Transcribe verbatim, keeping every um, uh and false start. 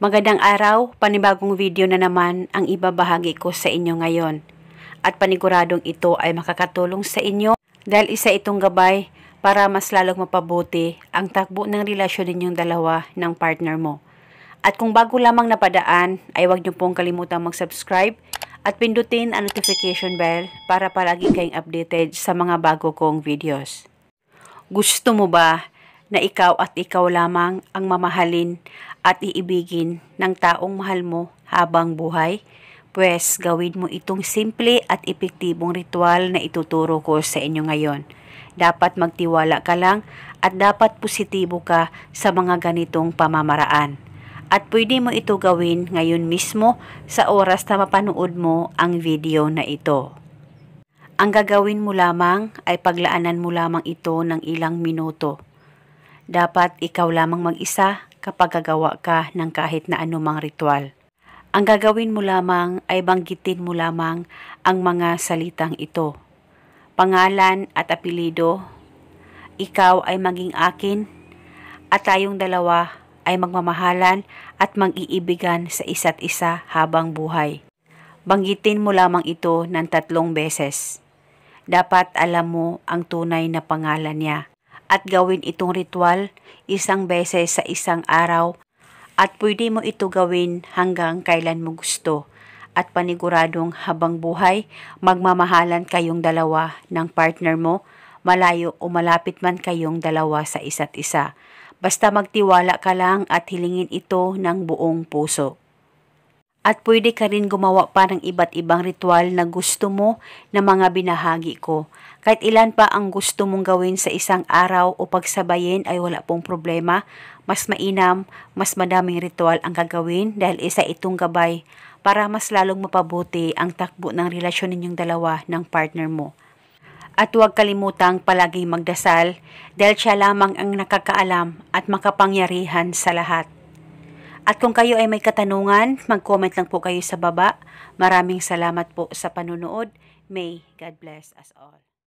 Magandang araw, panibagong video na naman ang ibabahagi ko sa inyo ngayon. At paniguradong ito ay makakatulong sa inyo dahil isa itong gabay para mas lalong mapabuti ang takbo ng relasyon ninyong dalawa ng partner mo. At kung bago lamang napadaan, ay huwag niyo pong kalimutang mag-subscribe at pindutin ang notification bell para palagi kayong updated sa mga bago kong videos. Gusto mo ba na ikaw at ikaw lamang ang mamahalin at iibigin ng taong mahal mo habang buhay? Pwes gawin mo itong simple at epektibong ritual na ituturo ko sa inyo ngayon. Dapat magtiwala ka lang at dapat positibo ka sa mga ganitong pamamaraan. At pwede mo ito gawin ngayon mismo sa oras na mapanood mo ang video na ito. Ang gagawin mo lamang ay paglaanan mo lamang ito ng ilang minuto. Dapat ikaw lamang mag-isa kapag gagawa ka ng kahit na anumang ritual. Ang gagawin mo lamang ay banggitin mo lamang ang mga salitang ito. Pangalan at apelido, ikaw ay maging akin, at tayong dalawa ay magmamahalan at mag-iibigan sa isa't isa habang buhay. Banggitin mo lamang ito ng tatlong beses. Dapat alam mo ang tunay na pangalan niya. At gawin itong ritual isang beses sa isang araw at pwede mo ito gawin hanggang kailan mo gusto at paniguradong habang buhay magmamahalan kayong dalawa ng partner mo, malayo o malapit man kayong dalawa sa isa't isa. Basta magtiwala ka lang at hilingin ito ng buong puso. At pwede ka rin gumawa pa ng iba't ibang ritual na gusto mo na mga binahagi ko. Kahit ilan pa ang gusto mong gawin sa isang araw o pagsabayin ay wala pong problema. Mas mainam, mas madaming ritual ang gagawin dahil isa itong gabay para mas lalong mapabuti ang takbo ng relasyon ninyong dalawa ng partner mo. At huwag kalimutang palaging magdasal dahil siya lamang ang nakakaalam at makapangyarihan sa lahat. At kung kayo ay may katanungan, mag-comment lang po kayo sa baba. Maraming salamat po sa panunood. May God bless us all.